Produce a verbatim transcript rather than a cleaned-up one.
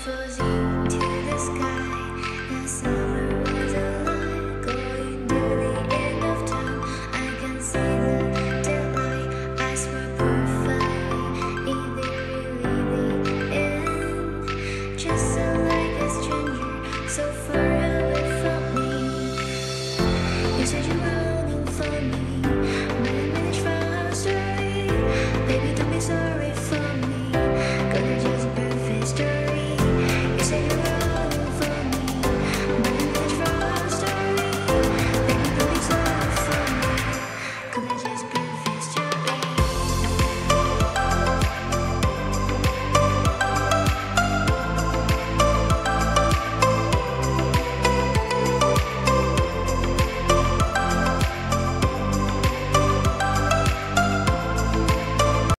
fuzzy to the sky. The summer was alive, going to the end of time. I can see the daylight. I swear perfectly, is it really the end? Just so like a stranger, so far away from me. You said you were looking for me, but I managed for our story. Baby, don't be sorry.